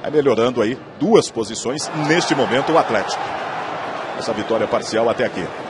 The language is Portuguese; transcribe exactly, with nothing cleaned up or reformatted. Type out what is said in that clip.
Vai melhorando aí duas posições neste momento o Atlético. Essa vitória parcial até aqui.